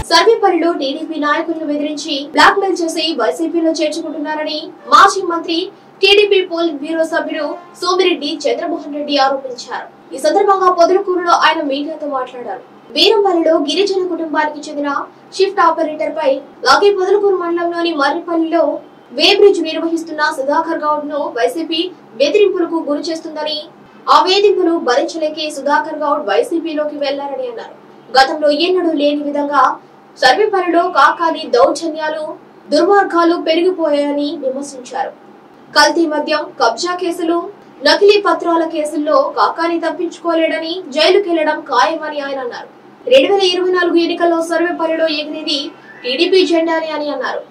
సర్వేపల్లిలో TDP నాయకులను బెదిరించి black mail చేసి వైసీపీలో చేర్చుకుంటున్నారని మాజీ మంత్రి టీడీపీ పోలిట్ బ్యూరో సభ్యుడు సోమిరెడ్డి చంద్రమోహన్ రెడ్డి ఆరోపించారు. ఈ సందర్భంగా పొదలకూరులో ఆయన మీడియాతో మాట్లాడారు. వీరంపల్లిలో గిరిజన కుటుంబానికి చెందిన షిఫ్ట్ ఆపరేటర్ పై లాగే పొదలకూరు మండలంలోని మర్రిపల్లిలో వే బ్రిడ్జ్ నిర్వహిస్తున్న సుధాకర్ గౌడ్ ను వైసీపీ బెదిరింపులకు గురి చేస్తుందని, ఆ వేధింపులు భరించలేకే సుధాకర్ గౌడ్ వైసీపీలోకి వెళ్లారని అన్నారు. గతంలో ఎన్నడూ లేని విధంగా సర్వేపల్లిలో కాకాని దౌర్జన్యాలు, దుర్మార్గాలు పెరిగిపోయాయని విమర్శించారు. కల్తీ మద్యం, కబ్జా కేసులు, నకిలీ పత్రాల కేసుల్లో కాకాని తప్పించుకోలేడని, జైలుకెళ్లడం ఖాయమని ఆయన అన్నారు. 2024 ఎన్నికల్లో సర్వేపల్లిలో ఎగిరేది టీడీపీ జెండాని అని అన్నారు.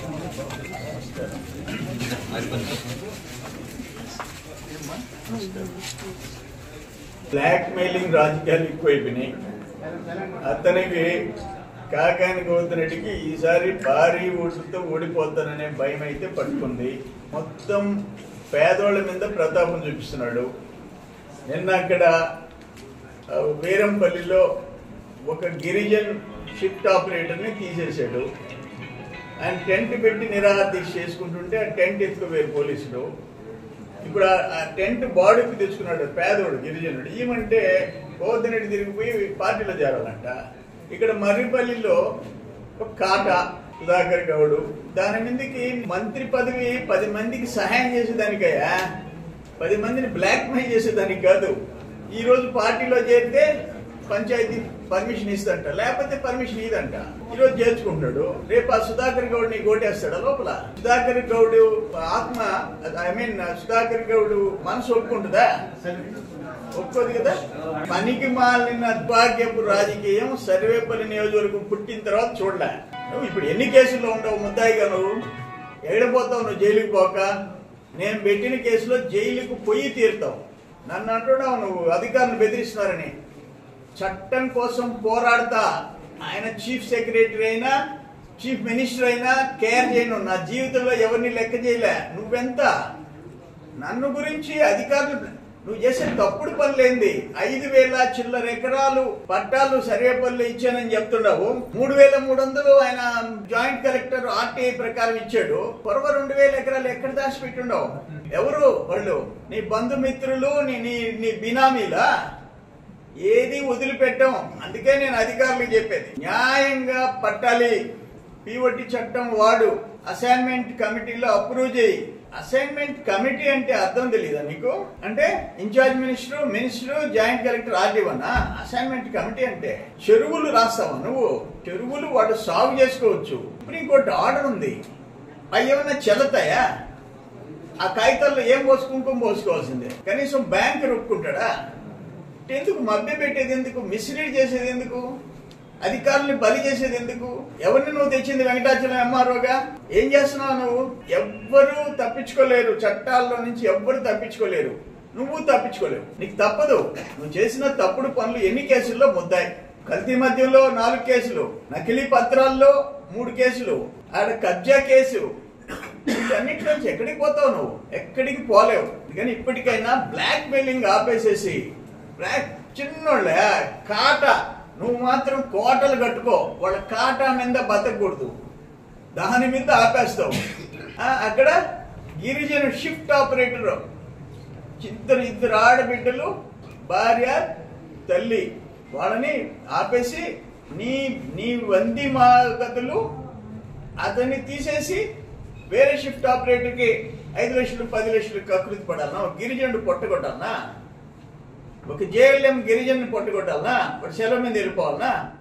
బ్లాక్ మెయిలింగ్ రాజకీయాలు ఎక్కువైపోయినాయి. అతనికి కాకాని గౌతమ్ రెడ్డికి ఈసారి భారీ ఓటుతో ఓడిపోతాననే భయం అయితే పట్టుకుంది. మొత్తం పేదోళ్ల మీద ప్రతాపం చూపిస్తున్నాడు. నిన్న అక్కడ వీరంపల్లిలో ఒక గిరిజన్ షిఫ్ట్ ఆపరేటర్ని తీసేశాడు. ఆయన టెంట్ పెట్టి నిరాహార దీక్ష చేసుకుంటుంటే ఆ టెంట్ ఎత్తుకుపోయారు పోలీసులు. ఇప్పుడు ఆ టెంట్ బాడీకి తెచ్చుకున్నాడు పేదోడు గిరిజనుడు. ఏమంటే గౌతమ్ రెడ్డి తిరిగిపోయి పార్టీలో చేరాలంట. ఇక్కడ మర్రిపల్లిలో ఒక కాటా సుధాకర్ గౌడ్, దాని మీదకి మంత్రి పదవి 10 మందికి సహాయం చేసేదానికయ్యా, 10 మందిని బ్లాక్ మెయిల్ చేసేదానికి కాదు. ఈ రోజు పార్టీలో చేరితే పంచాయతీ పర్మిషన్ ఇస్తంట, లేకపోతే పర్మిషన్ ఇదంట. ఈ రోజు చేర్చుకుంటాడు, రేపు ఆ సుధాకర్ గౌడ్ ని ఓటేస్తాడా లోపల? సుధాకర్ గౌడ్ ఆత్మ, సుధాకర్ గౌడ్ మనసు ఒప్పుకుంటుందా? ఒప్పుకోదు కదా. పనికి మాలిన దుర్భాగ్యపు రాజకీయం సర్వేపల్లి నియోజకవర్గం పుట్టిన తర్వాత చూడలే. నువ్వు ఇప్పుడు ఎన్ని కేసుల్లో ఉండవు ముద్దాయిగా? నువ్వు ఎగడపోతావు? నువ్వు జైలుకి పోక నేను పెట్టిన కేసులో జైలుకు పోయి తీరుతావు. నన్ను అంటున్నావు నువ్వు అధికారులు బెదిరిస్తున్నారని. చట్టం కోసం పోరాడతా. ఆయన చీఫ్ సెక్రటరీ అయినా చీఫ్ మినిస్టర్ అయినా కేర్ చేయను. నా జీవితంలో ఎవరిని లెక్క చేయలే. నువ్వెంత నన్ను గురించి అధికారులు నువ్వు చేసే తప్పుడు పనులేంది? 5,000 చిల్లర ఎకరాలు పట్టాలు సర్వేపల్లి ఇచ్చానని చెప్తున్నావు. 3,300 ఆయన జాయింట్ కలెక్టర్ ఆర్టీఐ ప్రకారం ఇచ్చాడు. 2,000 ఎకరాలు ఎక్కడ దాచిపెట్టుండవు? ఎవరు వాళ్ళు? నీ బంధుమిత్రులు, నీ బినామీలా? ఏది వదిలిపెట్టాం. అందుకే నేను అధికారులకు చెప్పేది న్యాయంగా పట్టాలి. పీఓటీ చట్టం వాడు, అసైన్మెంట్ కమిటీలో అప్రూవ్ చేయి. అసైన్మెంట్ కమిటీ అంటే అర్థం తెలీదా నీకు? అంటే ఇన్ఛార్జ్ మినిస్టర్, జాయింట్ కలెక్టర్ ఆర్డీవనా అసైన్మెంట్ కమిటీ అంటే? చెరువులు రాస్తావా నువ్వు? చెరువులు వాడు సాగు చేసుకోవచ్చు. సుప్రీంకోర్టు ఆర్డర్ ఉంది. అవి ఏమన్నా చెల్లతాయా? ఆ కాగితాల్లో ఏం కుంకుమ పోసుకోవాల్సిందే. కనీసం బ్యాంకు రొప్పుకుంటాడా? ఎందుకు మభ్య పెట్టేది? ఎందుకు మిస్లీడ్ చేసేది? ఎందుకు అధికారుల్ని బలి చేసేది? ఎందుకు? ఎవరిని నువ్వు తెచ్చింది? వెంకటాచలం ఎంఆర్ఓగా ఏం చేస్తున్నావు నువ్వు? ఎవ్వరూ తప్పించుకోలేరు. చట్టాల్లో నుంచి ఎవ్వరు తప్పించుకోలేరు. నువ్వు తప్పించుకోలేవు. నీకు తప్పదు. నువ్వు చేసిన తప్పుడు పనులు ఎన్ని కేసుల్లో ముద్దాయి. కల్తీ మద్యంలో 4 కేసులు, నకిలీ పత్రాల్లో 3 కేసులు, ఆడ కబ్జా కేసు. వీటన్నిటి నుంచి ఎక్కడికి పోతావు నువ్వు? ఎక్కడికి పోలేవు. కానీ ఇప్పటికైనా బ్లాక్ మెయిలింగ్ ఆపేసేసి, చిన్నోళ్ళే కాట, నువ్వు మాత్రం కోటలు కట్టుకో. వాళ్ళ కాటా మీద బతకూడదు, దాని మీద ఆపేస్తావు. అక్కడ గిరిజన షిఫ్ట్ ఆపరేటర్ ఇద్దరు ఆడబిడ్డలు, భార్య, తల్లి, వాళ్ళని ఆపేసి నీ వంది మాగతులు అతన్ని తీసేసి వేరే షిఫ్ట్ ఆపరేటర్కి 5 లక్షలు 10 లక్షలు కకృతి పడాలన్నా? గిరిజనుడు పొట్టగొట్టాలన్నా? ఒక జేఎల్ఎం గిరిజను పొట్టుకొట్టాలనా? వాడు సెలవు మీద వెళ్ళిపోవాలనా?